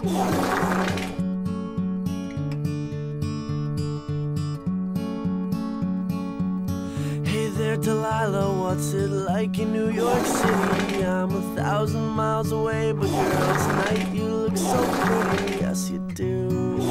Hey there, Delilah, what's it like in New York City? I'm 1,000 miles away, but girl, tonight you look so pretty. Yes, you do.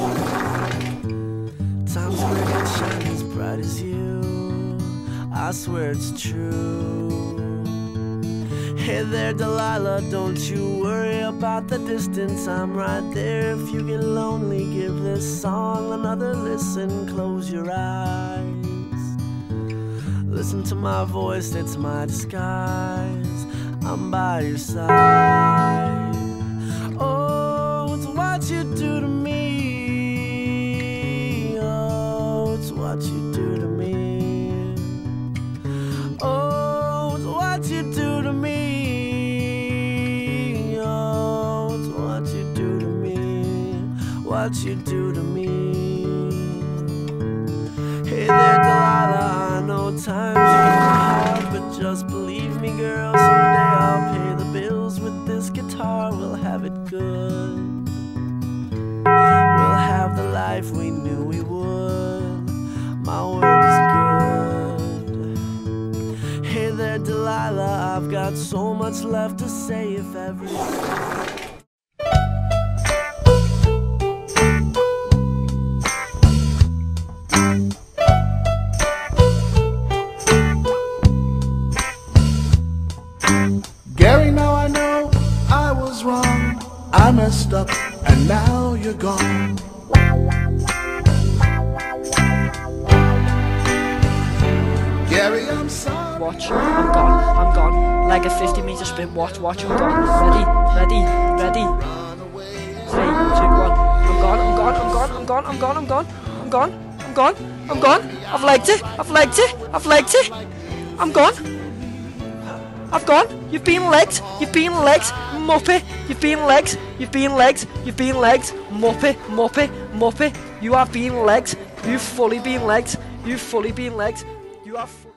Times Square can shine as bright as you. I swear it's true. Hey there, Delilah, don't you worry about the distance. I'm right there if you get lonely. Give this song another listen. Close your eyes. Listen to my voice, it's my disguise. I'm by your side. Oh, it's what you do to me. Oh, it's what you do to me. Oh, it's what you do to me. Oh, it's what you do to me. What you do to me. Hey there, Delilah, I know times are hard, but just believe me, girl, someday I'll pay the bills with this guitar. We'll have it good. We'll have the life we knew we would. My word is good. Hey there, Delilah, I've got so much left to say if everything. Gary, now I know I was wrong. I messed up and now you're gone. Gary, I'm sorry. Watch, I'm gone. Like a 50-meter sprint, watch, I'm gone. Ready. 3, 2, 1. I'm gone. I've legged it. I'm gone. You've been legged. Muppet. You've been legged. Muppet. You have been legged. You've fully been legged. You have